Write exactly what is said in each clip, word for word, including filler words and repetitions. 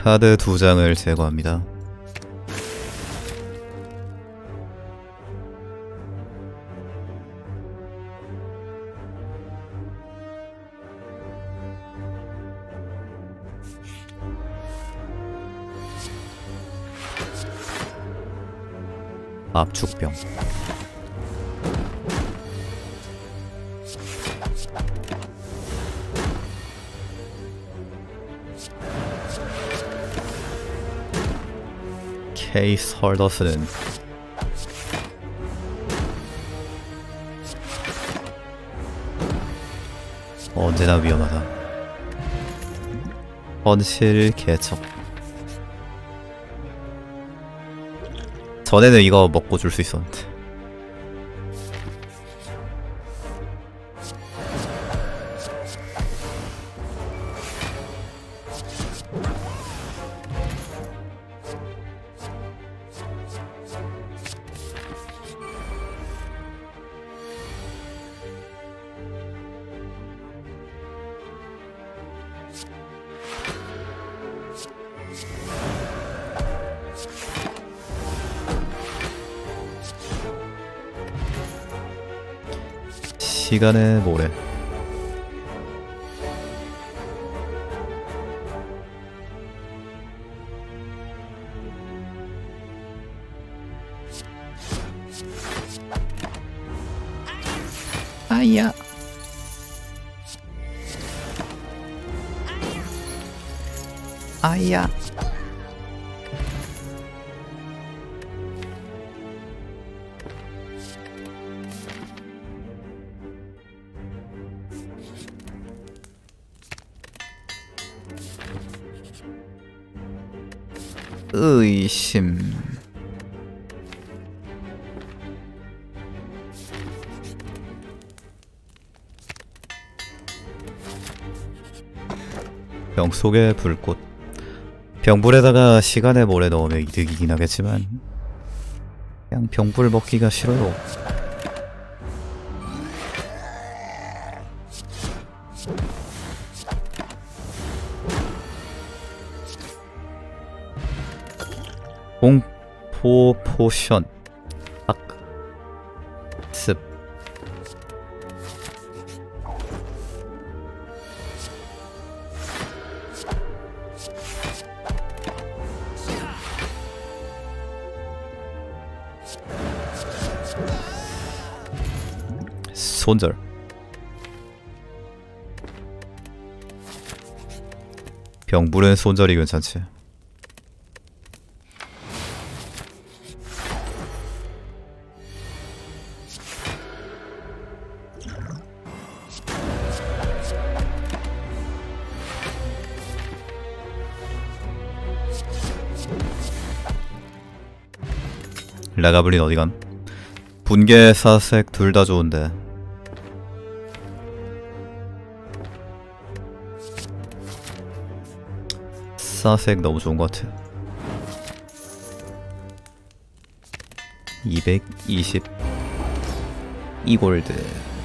카드 두 장을 제거합니다. 압축병. 케이스 헐더스는 언제나 위험하다. 헌실 개척. 전에는 이거 먹고 줄 수 있었는데. 시간의 모래. 아야. 아야. 의심. 병 속의 불꽃. 병불에다가 시간의 모래 넣으면 이득이긴 하겠지만 그냥 병불 먹기가 싫어요. 공포 포션. 악. 습. 손절. 병불은 손절이 괜찮지. 라가블린 어디감? 분계 사색 둘 다 좋은데 사색 너무 좋은 것 같아. 이백이십 이 골드.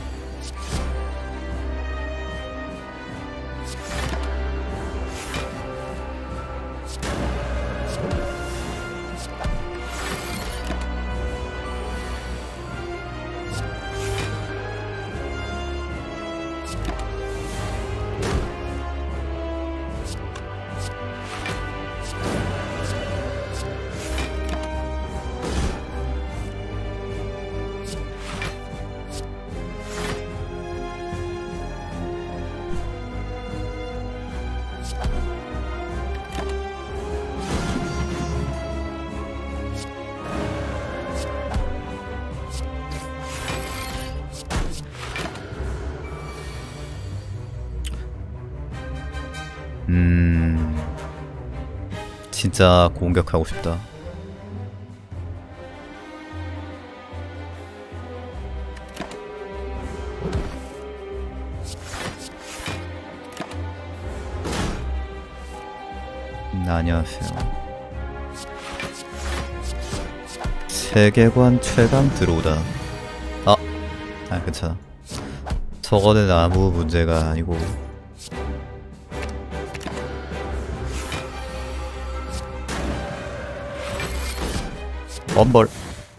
음... 진짜 공격하고 싶다. 음, 안녕하세요. 세계관 최강 들어오다. 아! 아 괜찮아. 저거는 아무 문제가 아니고 엄벌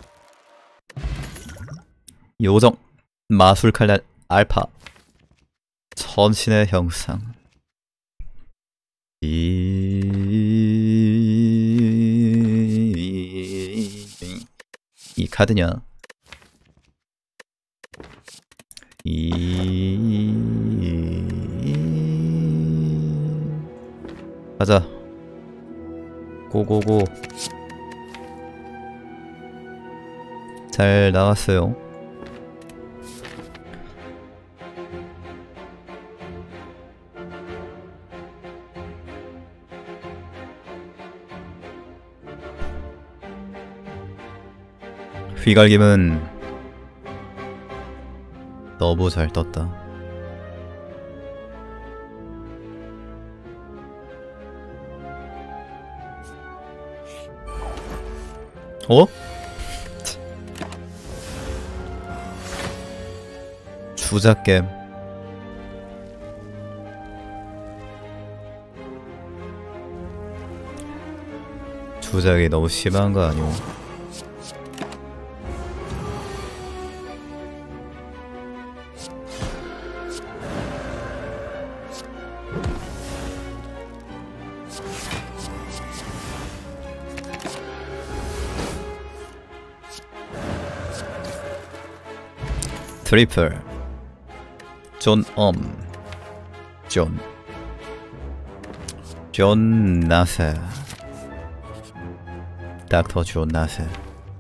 요정 마술 칼날 알파 천신의 형상 이... 이 카드냐 이... 가자 고고고 잘 나왔어요. 휘갈김은 너무 잘 떴다. 어? 주작겜 주작이 너무 심한 거 아니오? 트리플 존 엄 존 존 나세 닥터 존 나세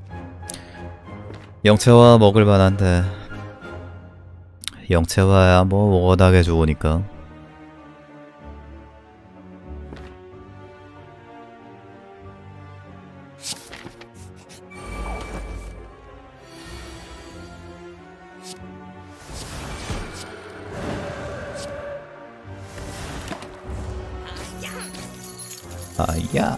영체화 먹을만한데 영체화야 뭐 워낙에 좋으니까. 아야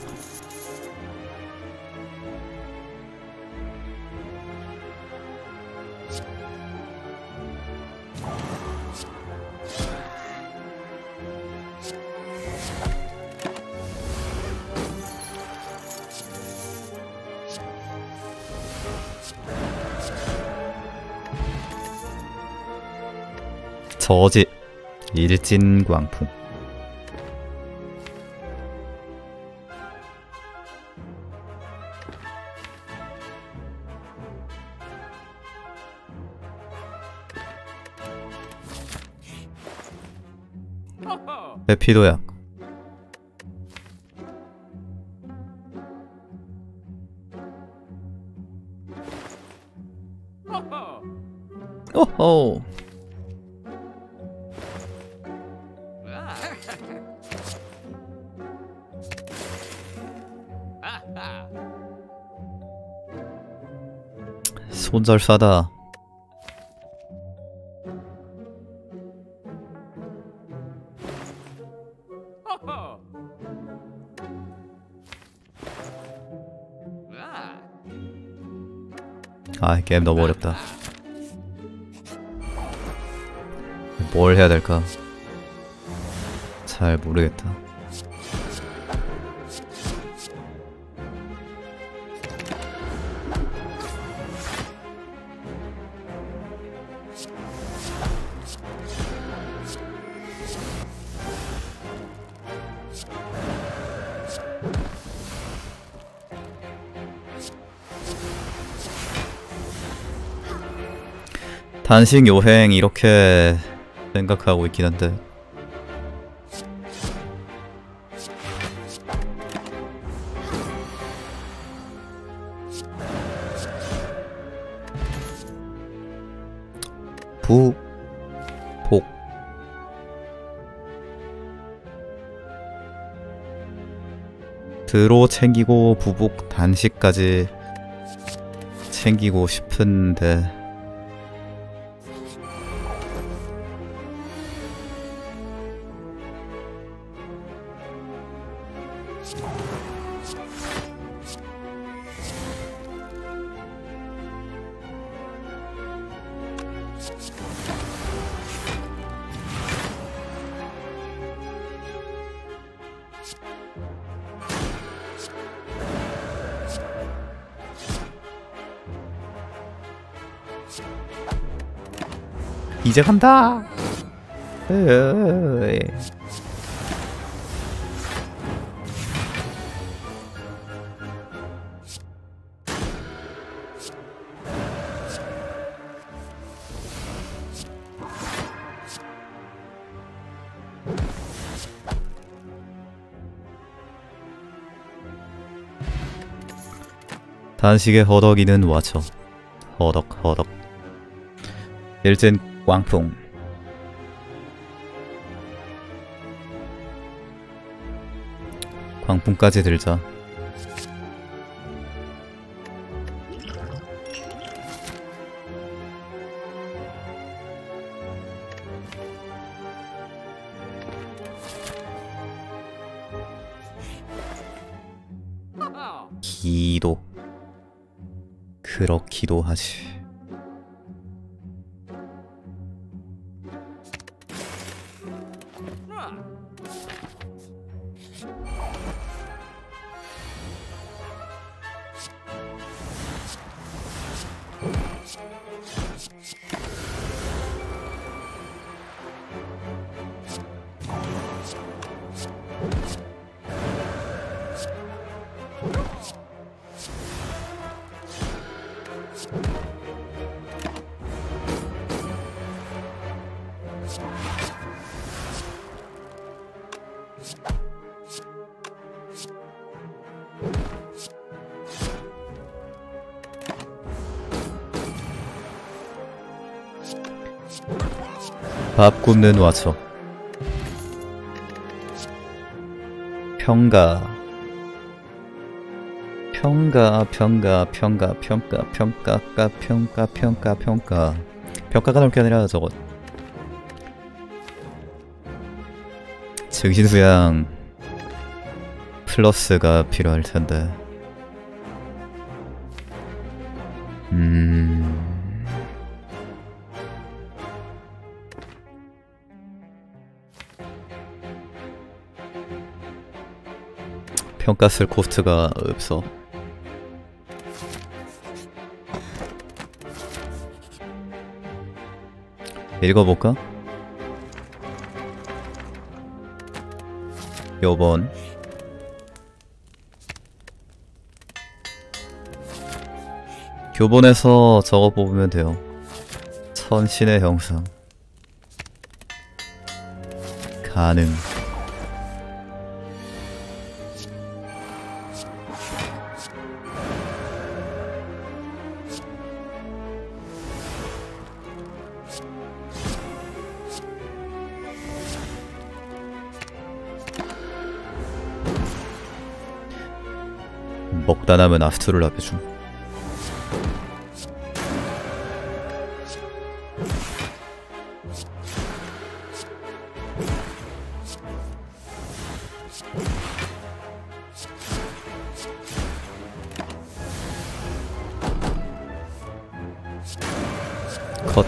저지 일진광풍 해피도약 오호 손절사다. 아, 게임 너무 어렵다. 뭘 해야 될까? 잘 모르겠다. 단식 요행 이렇게 생각하고 있긴 한데 부, 복 드로 챙기고 부복 단식까지 챙기고 싶은데 이제 간다. 으이. 단식에 허덕이는 와처. 허덕 허덕. 일진 꽝풍. 광풍까지 들자. 기도. 그렇기도 하지. 밥 굽는 와처. 평가 평가 평가 평가 평가 평가가 평가 평가 평가 평가가 나올 게 아니라 저거 증신수양 플러스가 필요할 텐데. 음... 평가 쓸 코스트가 없어. 읽어볼까? 요번 교본에서 저거 뽑으면 돼요. 천신의 형상 가능. 먹다 남은 아스트를 앞에줌. 컷.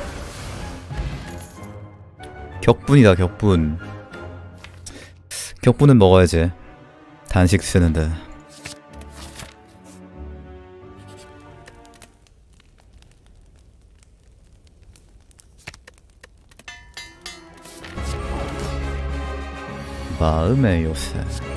격분이다 격분. 격분은 먹어야지. 단식 쓰는데. 마음의 요새.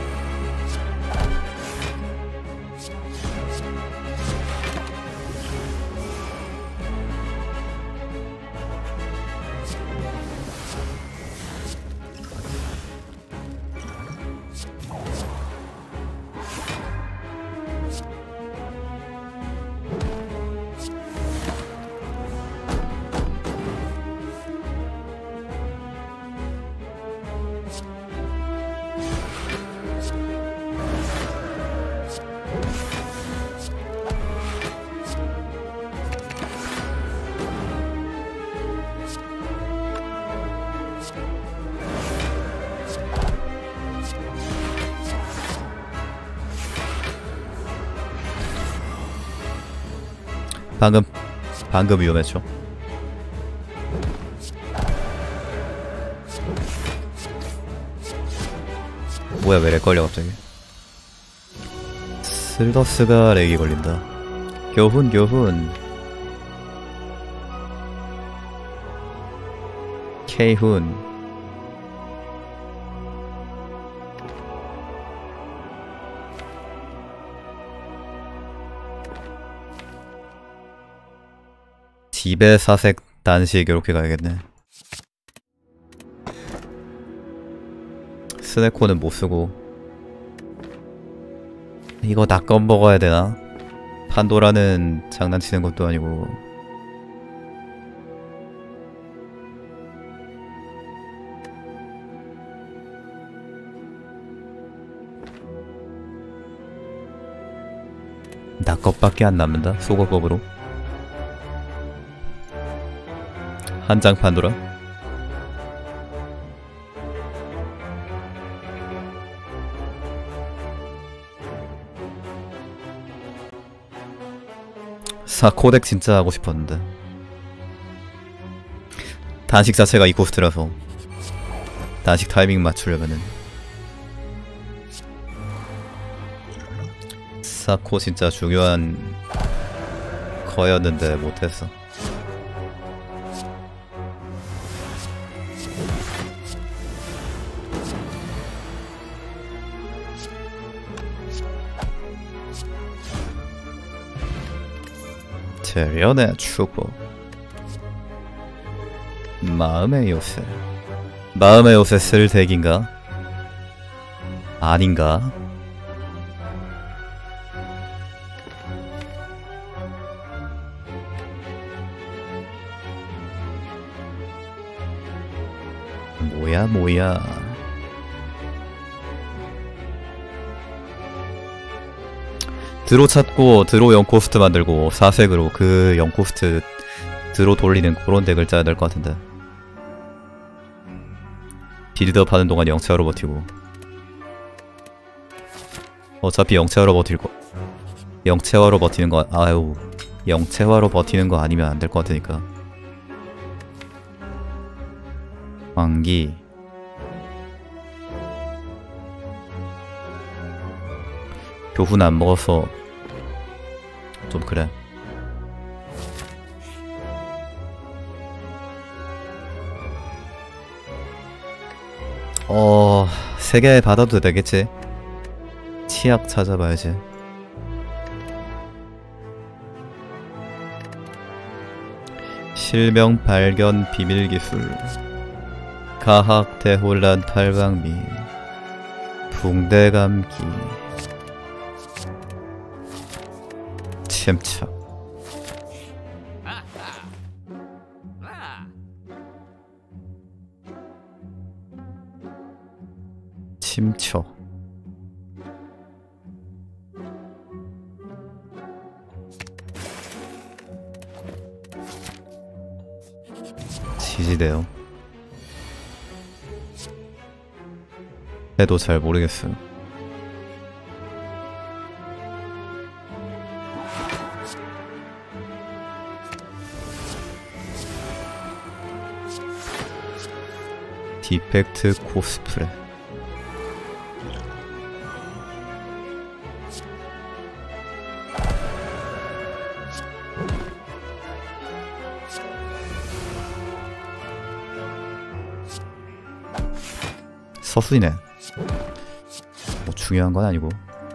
방금 방금 위험했죠. 뭐야 왜 렉 걸려 갑자기. 슬더스가 렉이 걸린다. 교훈 교훈. 케이훈. 집에 사색 단식 이렇게 가야겠네. 스네코는 못쓰고 이거 낙검 먹어야 되나? 판도라는 장난치는 것도 아니고. 낙검밖에 안 남는다? 소거법으로? 한장 판도라? 사 코덱 진짜 하고 싶었는데 단식 자체가 이 코스트라서 단식 타이밍 맞추려면은 사코 진짜 중요한 거였는데 못했어. 재련의 축복. 마음의 요새. 마음의 요새 쓸 덱인가? 아닌가? 뭐야 뭐야. 드로 찾고 드로 영 코스트 만들고 사색으로 그 영 코스트 드로 돌리는 그런 덱을 짜야 될 것 같은데. 빌드업 하는 동안 영체화로 버티고 어차피 영체화로 버틸 거 영체화로 버티는 거 아유 영체화로 버티는 거 아니면 안 될 것 같으니까. 왕기 교훈 안 먹어서 좀 그래. 어... 세 개 받아도 되겠지? 치약 찾아봐야지. 실명 발견 비밀기술 가학 대혼란 팔방미 붕대감기 침착. 침초. 지지대요. 해도 잘 모르겠어요. 디펙트 코스프레. 서순이네. 뭐 중요한 건 아니고.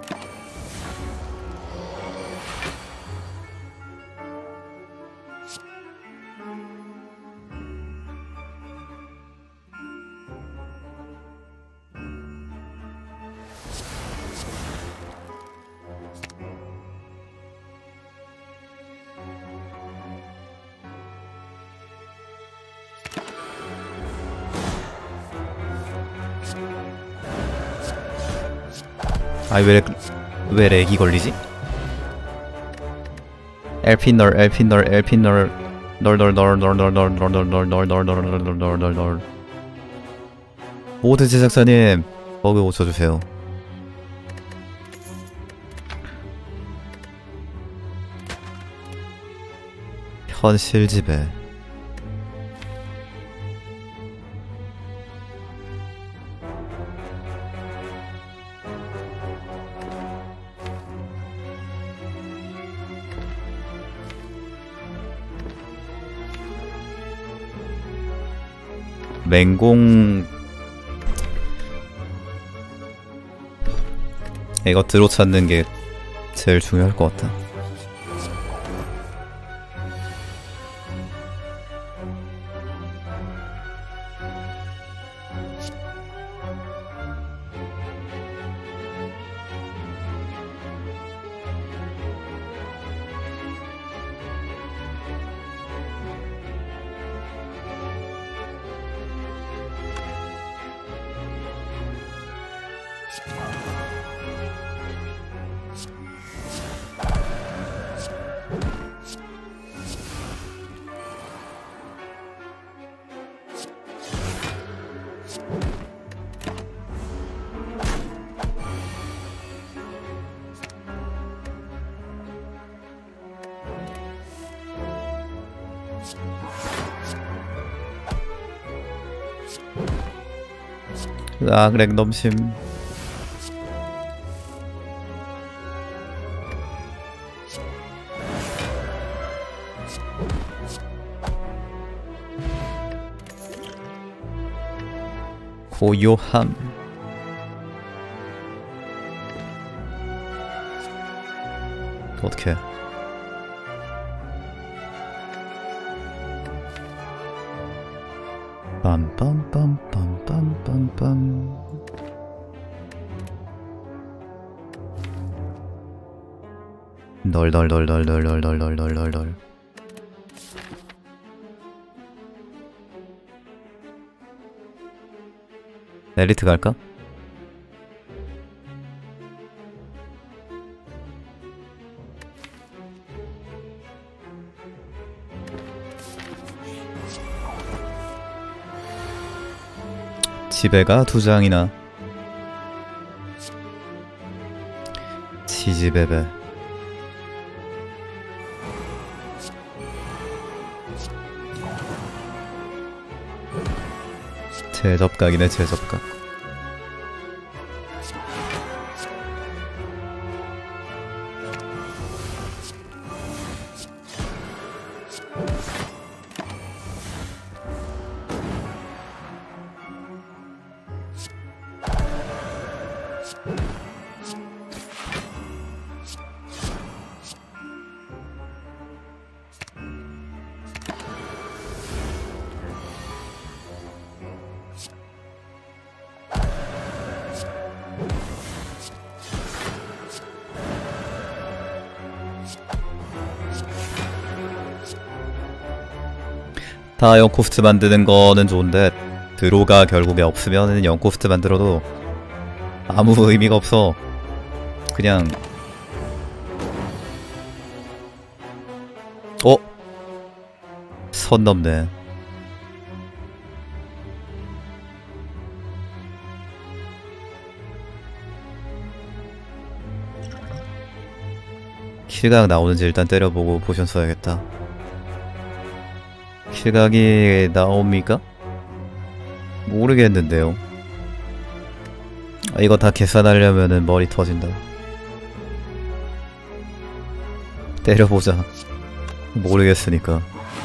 아이 왜, 왜 렉이 걸리지? 엘피 널 엘피 널 엘피 널 널널널널널널널널널널널널널널널널 모든 제작자님 버그 고쳐주세요. 현실지배. 맹공 이거 드로 찾는 게 제일 중요할 것 같다. 아, 랭덤심. 고요함. 어떡해. 빰빰빰빰빰빰빰. 널널널널널널널널널. 엘리트 갈까? 지배가 두 장이나. 지지배배. 제접각이네, 제접각. 다 영코스트 만드는 거는 좋은데 드로가 결국에 없으면은 영코스트 만들어도 아무 의미가 없어. 그냥 어? 선 넘네. 킬각 나오는지 일단 때려보고 포션 써야겠다. 킬각이 나옵니까? 모르겠는데요. 아, 이거 다 계산하려면은 머리 터진다. 때려보자. 모르겠으니까.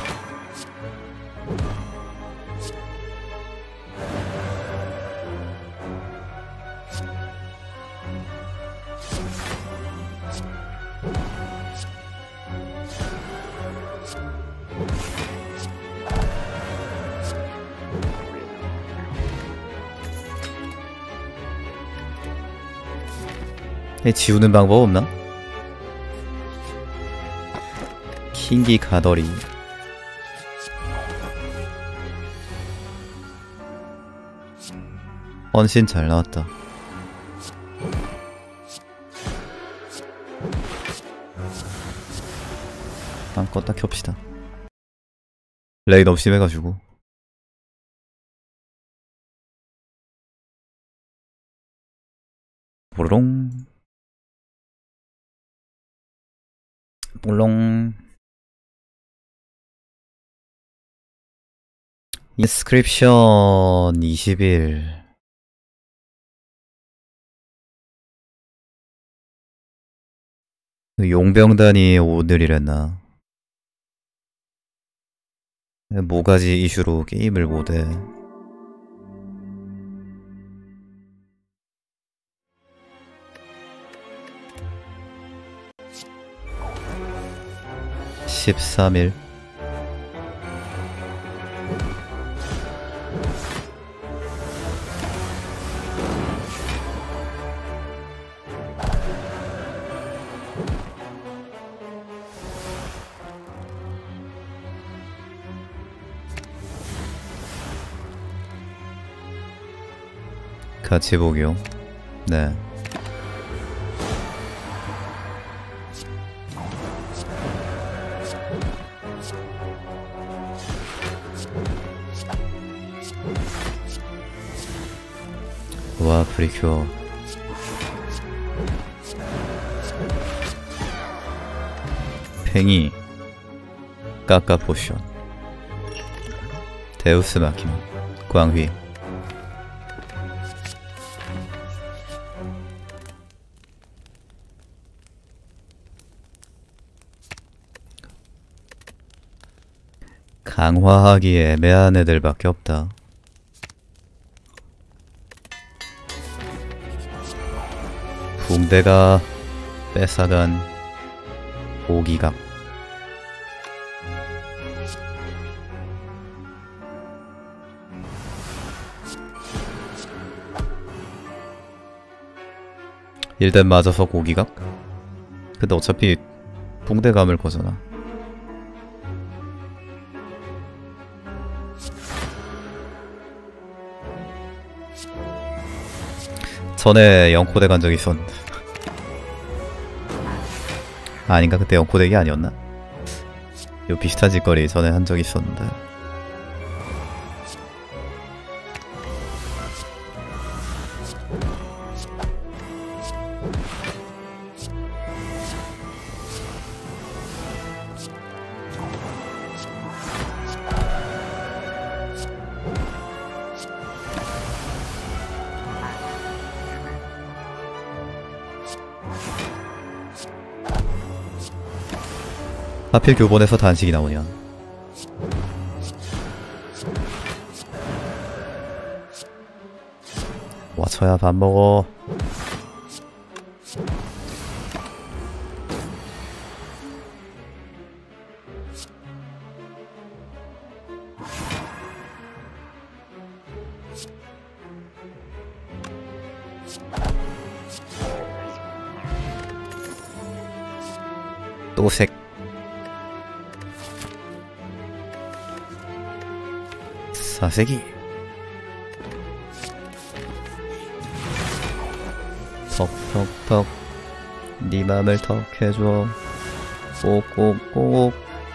지우는 방법 없나? 킹기 가더리. 헌신 잘 나왔다. 마음껏 딱 켭시다. 레이 너무 심해가지고. 보롱 볼롱. 인스크립션 이십 일. 용병단이 오늘이랬나? 뭐가지 이슈로 게임을 못해. 십삼 일. 같이 보기요. 네. 와, 프리큐어. 팽이. 까까 포션. 데우스 마키나. 광휘. 강화하기 애매한 애들밖에 없다. 붕대가 뺏어간 오기각. 일단 맞아서 고기각? 근데 어차피 붕대 감을 거잖아. 전에 영코덱 간 적이 있었는데. 아닌가? 그때 영코덱이 아니었나? 요 비슷한 짓거리 전에 한 적이 있었는데. 하필 교본에서 단식이 나오냐. 와쳐야 밥 먹어. 또색. 사색이. 턱턱턱. 네 맘을 턱 해줘. 꼭꼭꼭.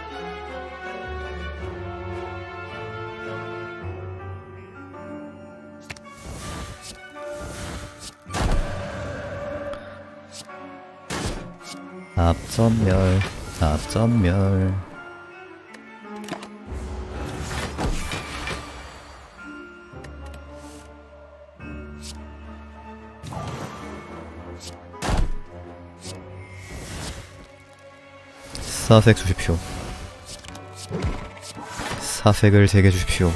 앞전멸. 앞전멸. 사색 주십시오. 사색을 제게 주십시오.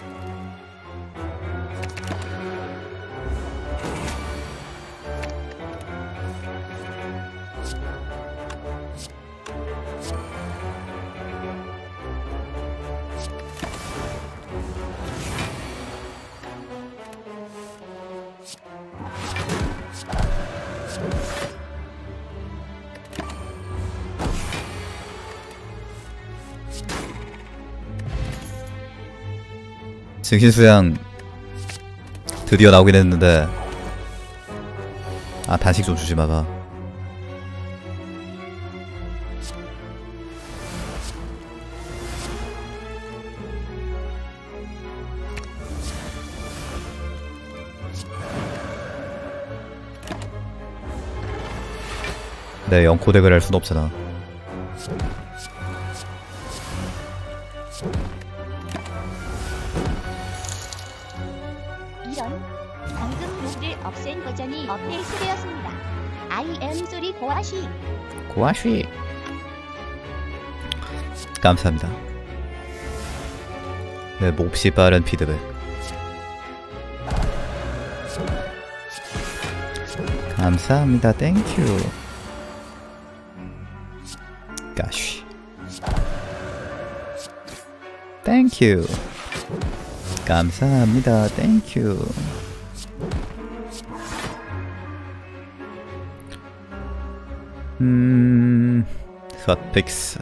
증신수양 드디어 나오긴 했는데, 아 단식 좀 주지 마봐. 내 영코덱을 할 순 없잖아. 방금 로그를 없앤 버전이 업데이트되었습니다. I am sorry 고아쉬. 고아쉬. 감사합니다. 네, 몹시 빠른 피드백. 감사합니다. 땡큐. 가쉬. 땡큐. 감사합니다. 땡큐. 음... 핫픽스.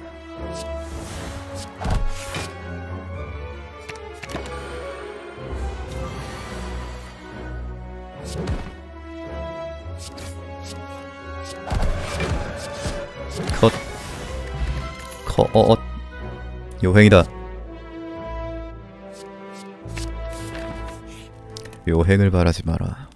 컷. 컷. 요행이다. 요행을 바라지 마라.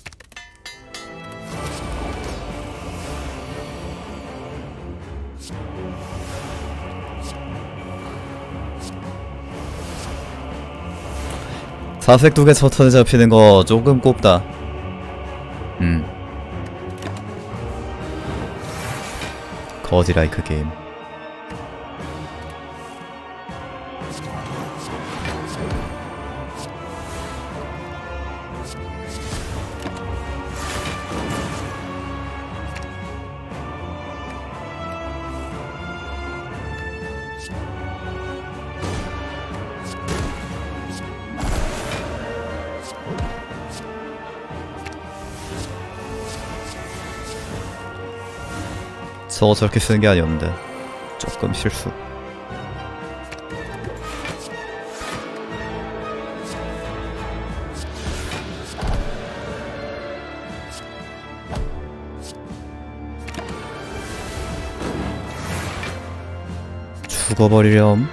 사색 두 개 첫 턴에 잡히는 거 조금 꼽다. 음. 거지라이크 게임. 저거 저렇게 쓰는 게 아니었는데 조금 실수. 죽어버리렴.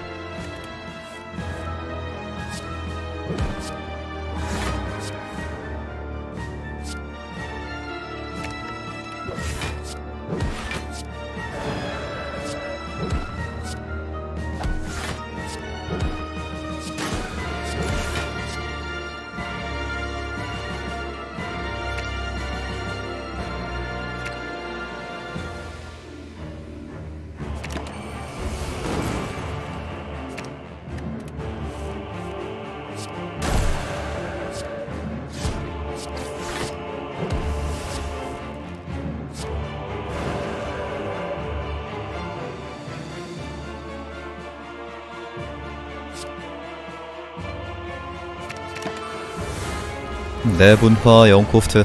내분화 영코스트.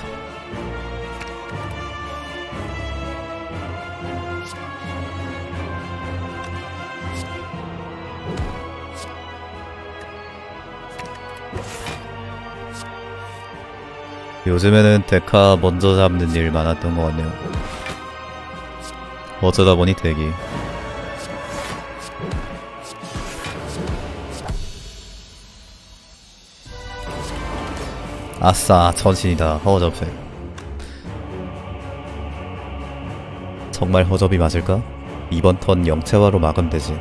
요즘에는 데카 먼저 잡는 일 많았던 것 같네요. 어쩌다 보니 대기. 아싸, 전신이다. 허접색. 정말 허접이 맞을까? 이번 턴 영체화로 막으면 되지.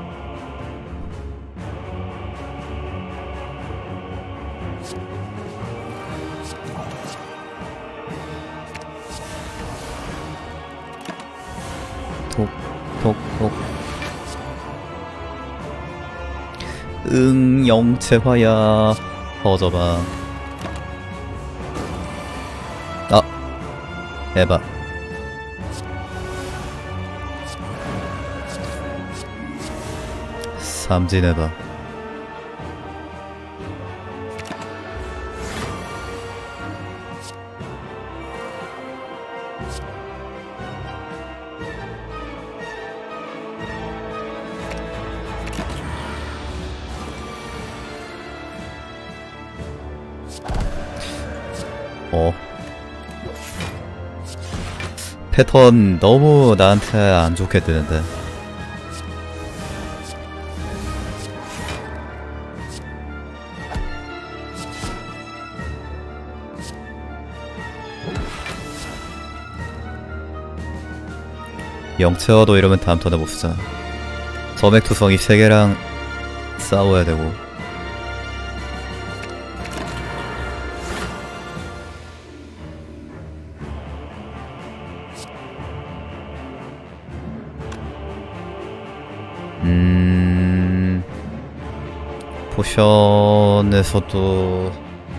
톡, 톡, 톡. 응, 영체화야. 허접아. 아, 에바. 삼진 에바. 어. 패턴 너무 나한테 안 좋게 뜨는데. 영체화도 이러면 다음 턴에 못 쓰잖아. 점액투성이 세 개랑 싸워야 되고. 음... 포션에서도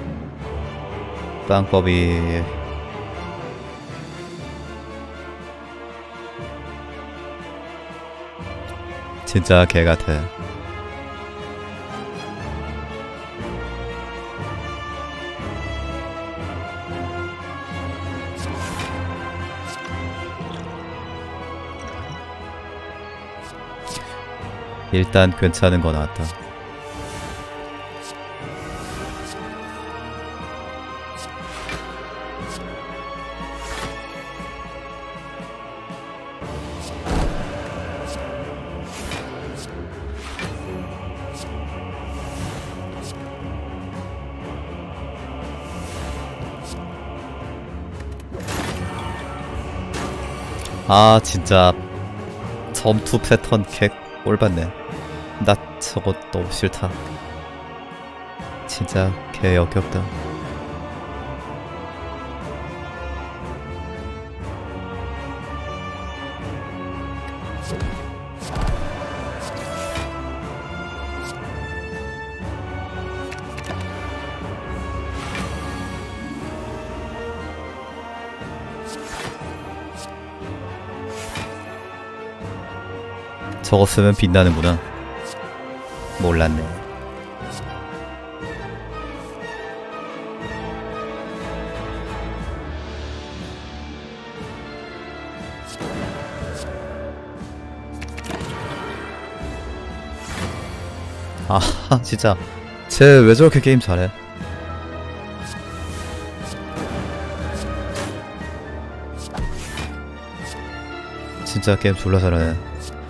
빵법이 진짜 개같아. 일단 괜찮은 거 나왔다. 아 진짜 점투 패턴 개 꼴받네. 나 저거 너무 싫다. 진짜 개 역겹다. 저거 쓰면 빛나는구나. 몰랐네. 아 진짜 쟤 왜 저렇게 게임 잘해? 진짜 게임 졸라 잘하네.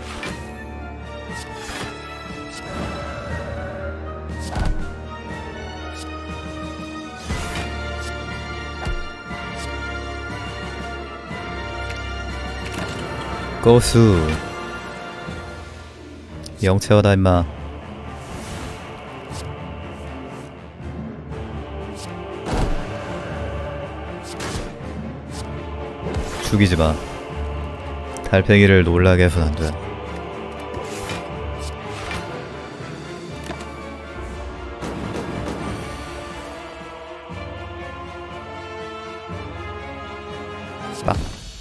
고수 영채어다 임마. 죽이지마. 달팽이를 놀라게 해선 안돼. 빡.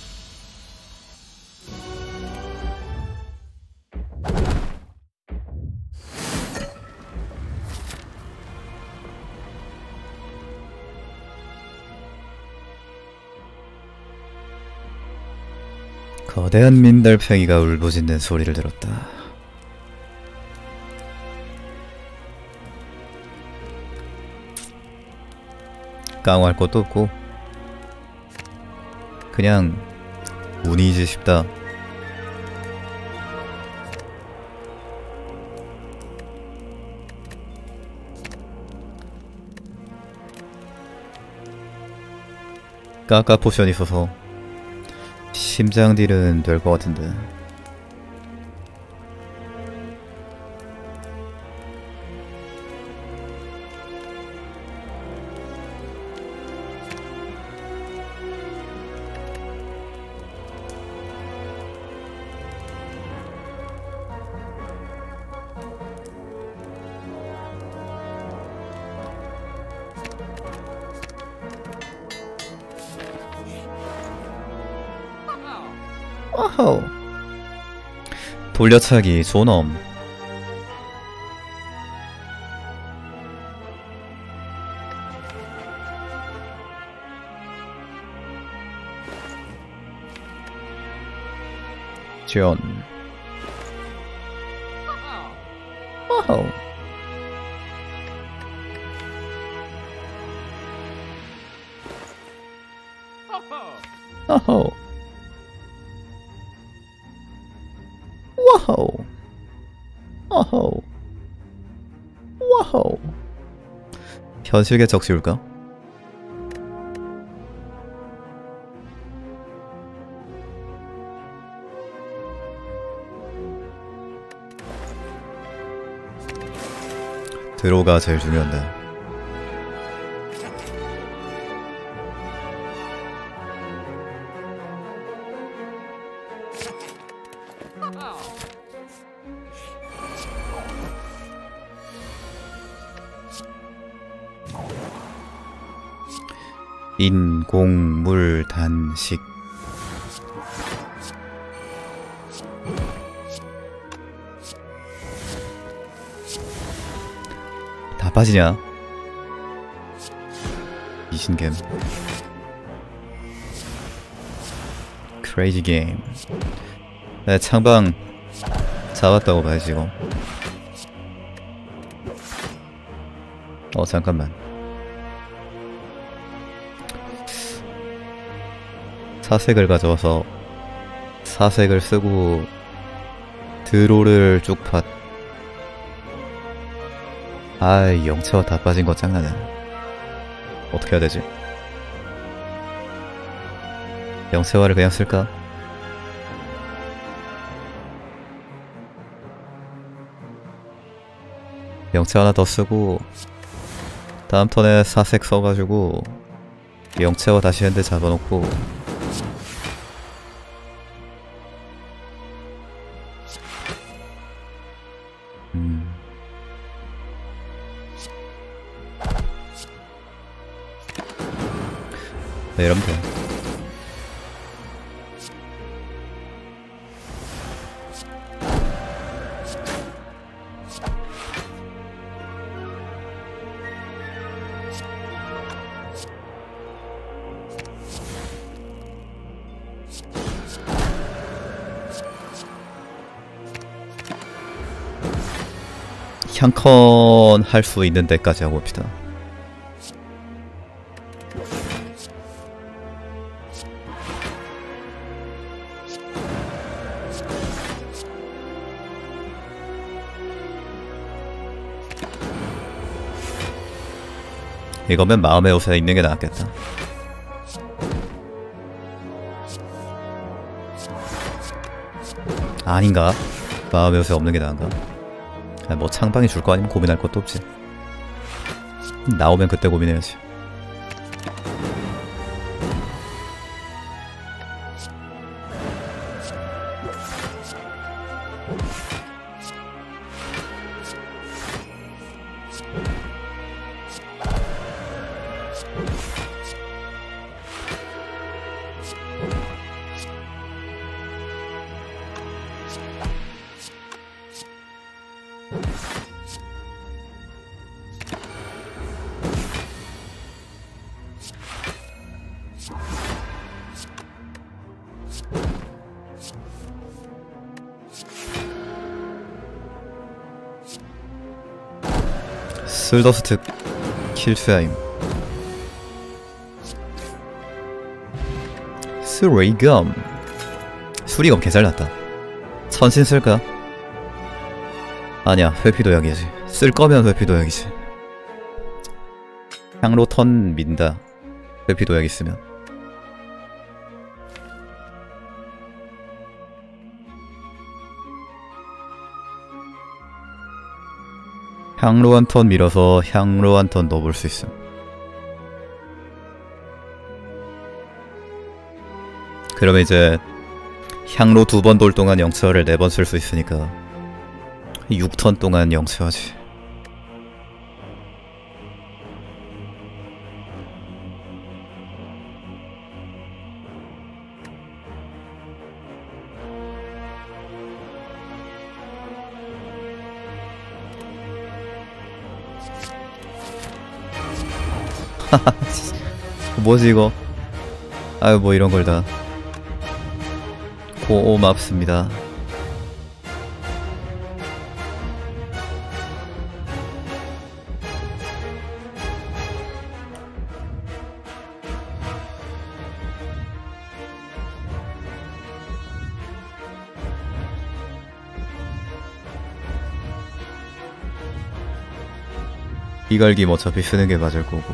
거대한 민달팽이가 울부짖는 소리를 들었다. 깡할 것도 없고 그냥 운이지 싶다. 까까 포션이 있어서 심장 딜은 될 것 같은데. 와우. 돌려차기 존엄. 존. 와우. 어허. 와우. 어허. 와우. 현실계 적시울까? 드로가 제일 중요한데. 인공물 단식. 다 빠지냐? 미신겜. 크레이지 게임. 네, 창방 잡았다고 봐야지 이거. 어 잠깐만. 사색을 가져와서 사색을 쓰고 드로를 쭉 팟. 아이 영체화 다 빠진 거 짱나네. 어떻게 해야 되지? 영체화를 그냥 쓸까? 영체 하나 더 쓰고 다음 턴에 사색 써가지고 영체화 다시 핸드 잡아놓고 음. 네, 이러면 돼. 향컨 할 수 있는 데까지 하고 봅시다. 이거면 마음의 옷에 있는 게 낫겠다. 아닌가? 마음의 옷에 없는 게 나은가? 아, 뭐 창방이 줄 거 아니면 고민할 것도 없지. 나오면 그때 고민해야지. 슬더스트 킬스하임. 스레이검. 수리검 개잘났다. 선신 쓸까? 아니야, 회피도약이지. 쓸 거면 회피도약이지. 향로 턴 민다. 회피도약 있으면. 향로 한 턴 밀어서 향로 한 턴 넣어볼 수 있음. 그러면 이제 향로 두 번 돌 동안 영체화를 네 번 쓸 수 있으니까 육 턴 동안 영체화지. 뭐지 이거? 아유 뭐 이런 걸 다. 고맙습니다. 이갈김 어차피 쓰는 게 맞을 거고.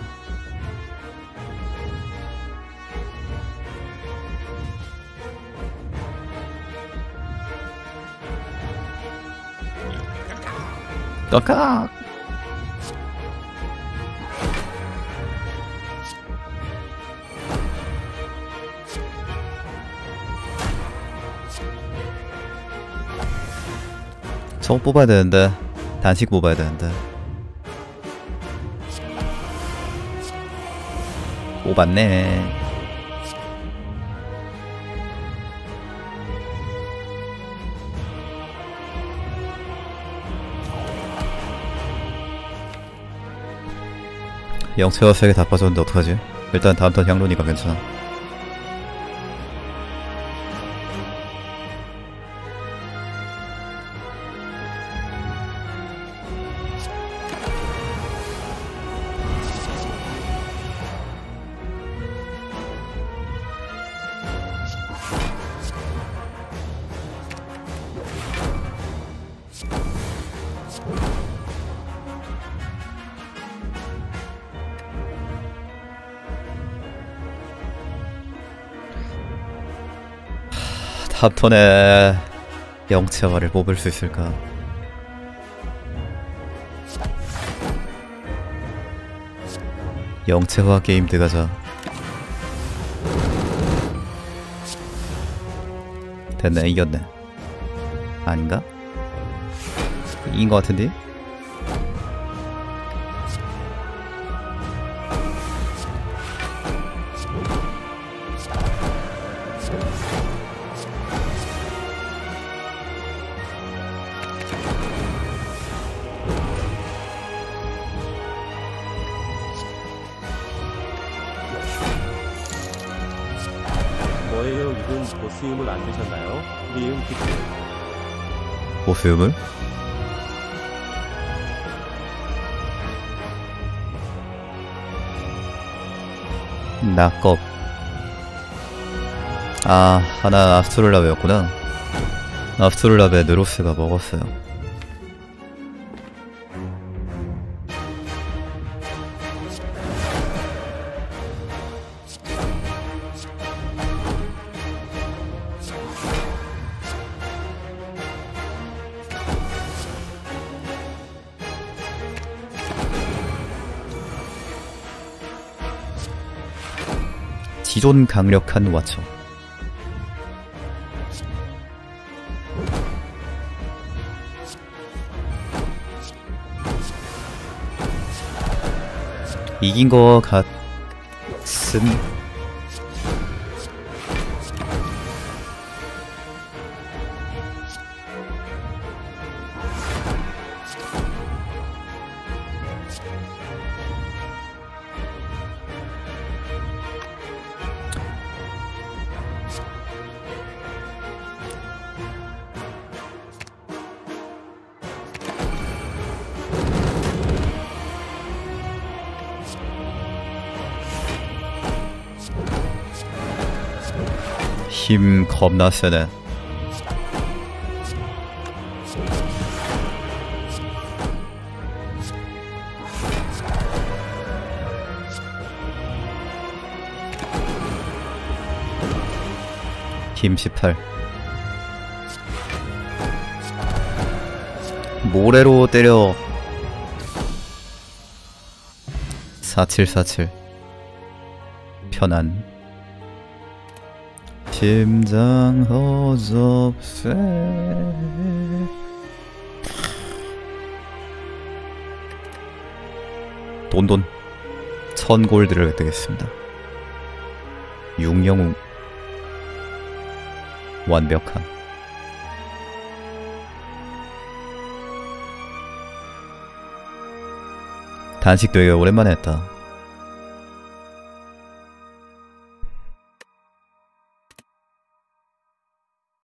까까. 저거 뽑아야 되는데. 단식 뽑아야 되는데. 뽑았네. 영체화 세 개 다 빠졌는데 어떡하지? 일단 다음 턴 향로니까 괜찮아. 탑 턴에 영체화를 뽑을 수 있을까? 영체화 게임 들어가자. 됐네, 이겼네. 아닌가? 이긴 것 같은데? 뭐예요? 이분 보스임을 안 드셨나요? 리응 키트. 보스음을? 낙겁. 아, 하나 아스트롤라베였구나. 아스트롤라베 느로스가 먹었어요. 기존 강력한 와처. 이긴 거 같음. 힘 겁나 세네. 힘 십팔. 모래로 때려. 사칠사칠. 편안. 심장 허접세. 돈돈 천 골드를 획득했습니다. 육영웅 완벽함. 단식 되게 오랜만에 했다.